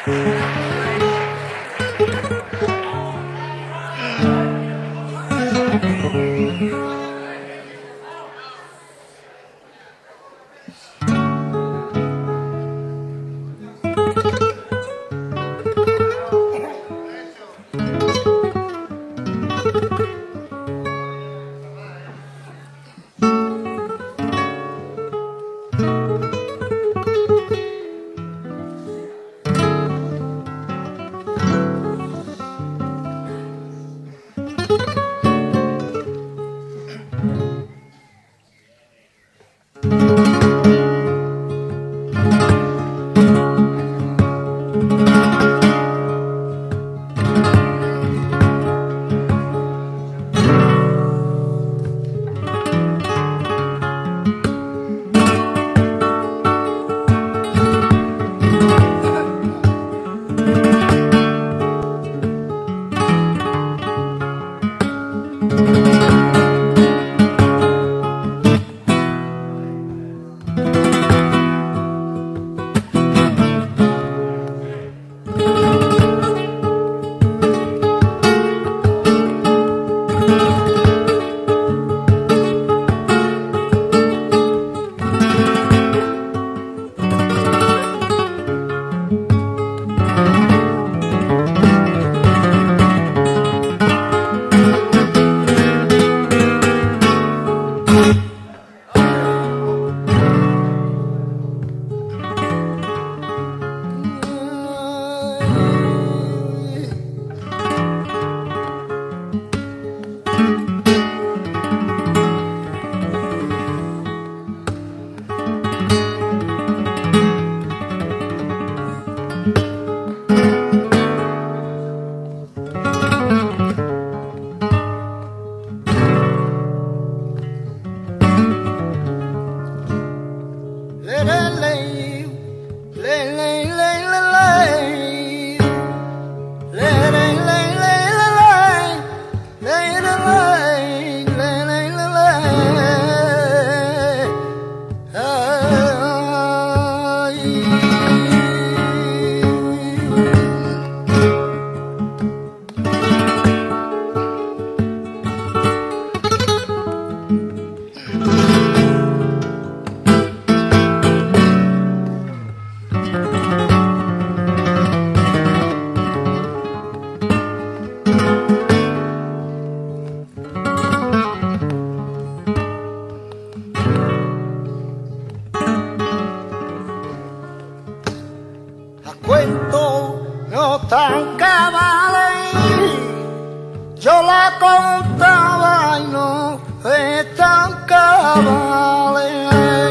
tan cabales, yo la contaba y no es tan cabales.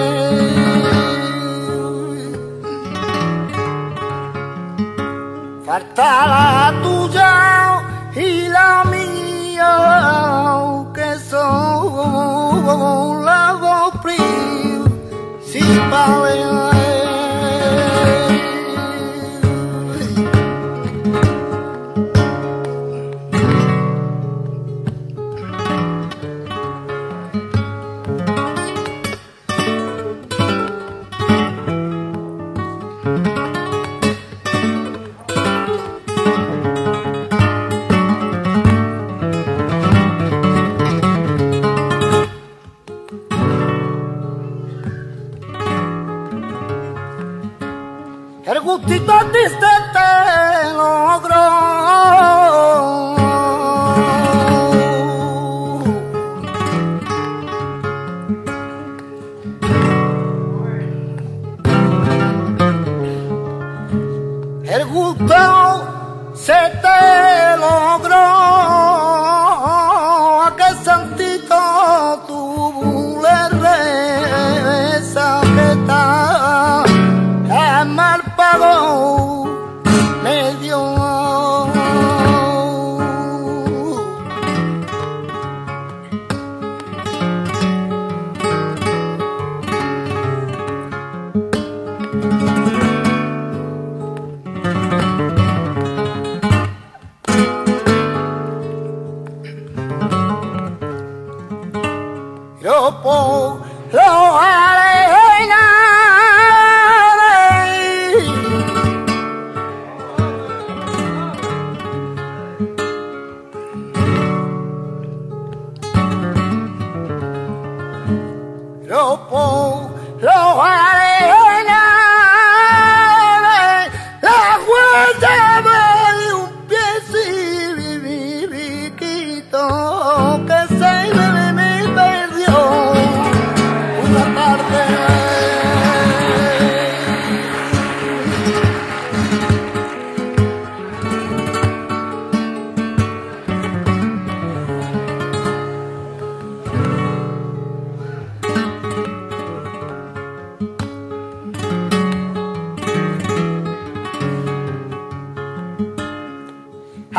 Falta la tuya y la mía, que son las dos principales. El gustito triste te logró. El gusto se te logró. A que santito tú le rezas que está mal pago me dio.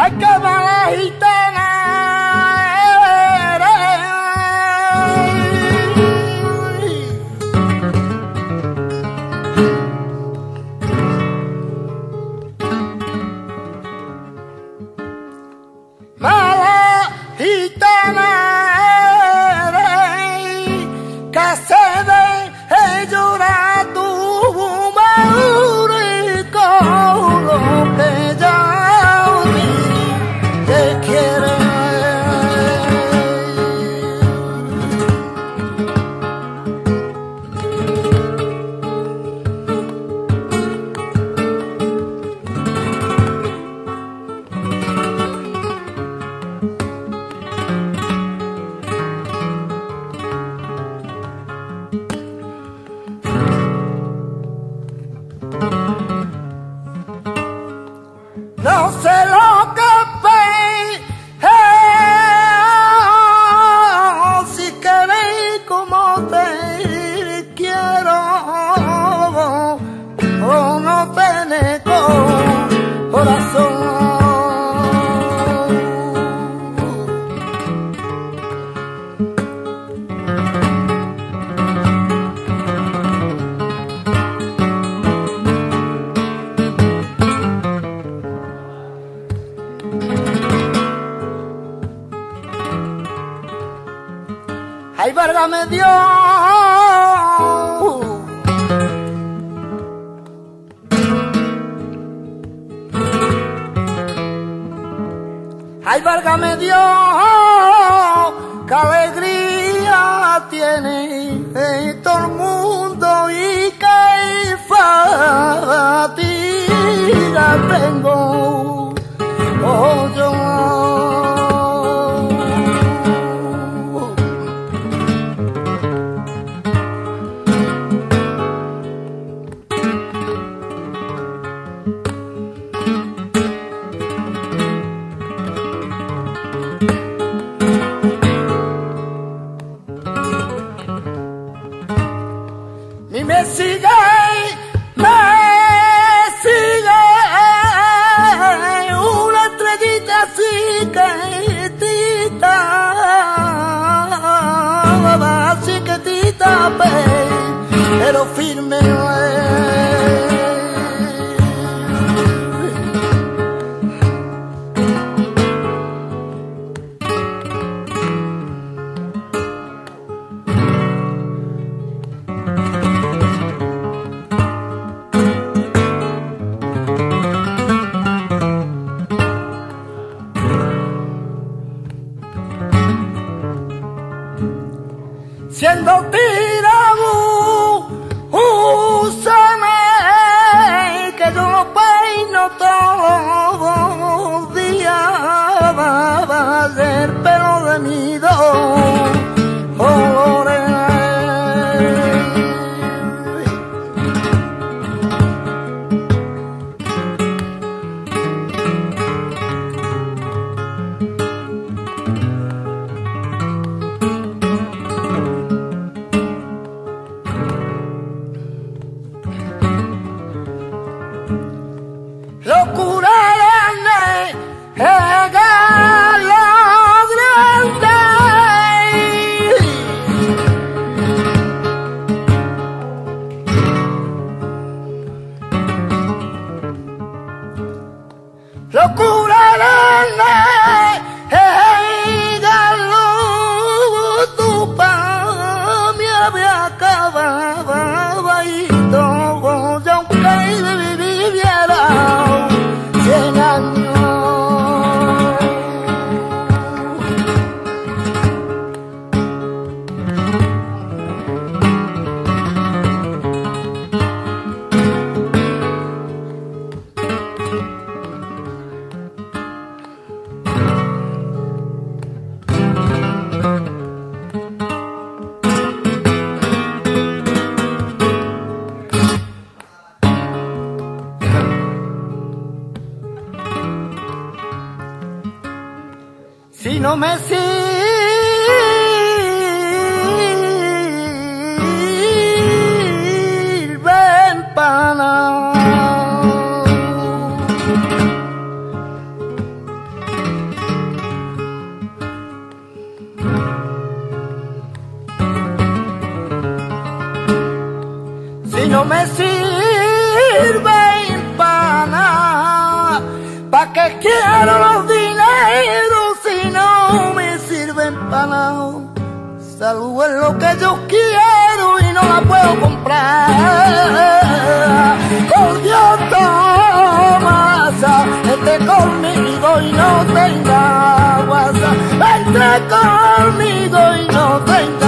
Ay, qué mala gitana mala gitana que se deje llorar tu madre con lo que ya te quiere. No sé lo que si queréis como te quiero o no tenés corazón. Ay, válgame Dios, ay, válgame Dios, qué alegría tiene todo el mundo y qué fatiga tengo yo. Y me sigue una estrellita así chiquitita, pero firme. Siendo úsame que yo lo peino todos los días, va a ser pelo de mi dolores. Locura tu pa me había acabado y todo yo aunque viviera 100 años. Si no me sirven para nada, me sirven para nada. ¿Pa' qué quiero los dineros si no me sirven para nada? Salud es lo que yo quiero y no la puedo comprar. Por Dios, Tomasa, vente conmigo y no tenga guasa. Vente conmigo y no tenga